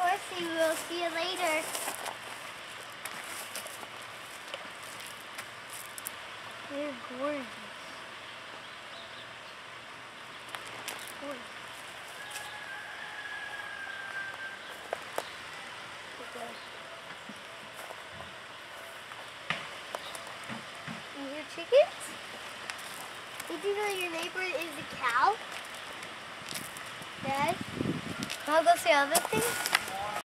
Horsey. We'll see you later. They're gorgeous. Gorgeous. You hear chickens? Did you know your neighbor is a cow? Dad? Wanna go see other things?